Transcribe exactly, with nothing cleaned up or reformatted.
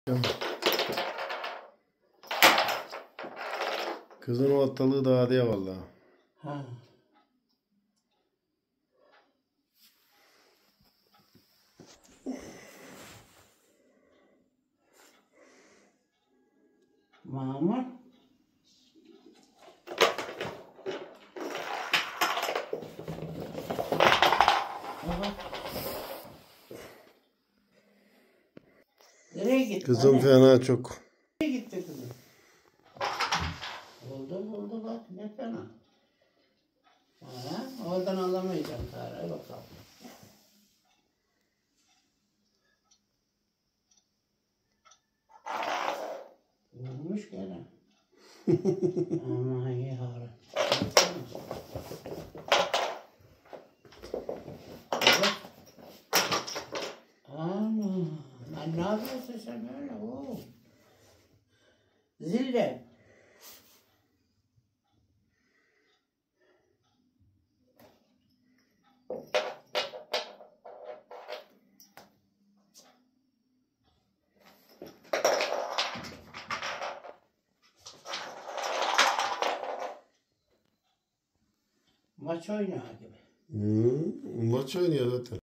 Kızın ortalığı dağıdı ya vallahi. Ha. Mahmut. Baba. Nereye gitti? Kızım Anne? fena çok. Nereye gitti kızım? Oldu oldu bak ne fena. Ha, oradan alamayacağım Tara'ya bakalım. Olmuş gene. Aman yavrum. Ana, lan ne yapıyorsun sen öyle oğlum? Zille. Maç oynuyor gibi. Hmm, maç oynuyor zaten.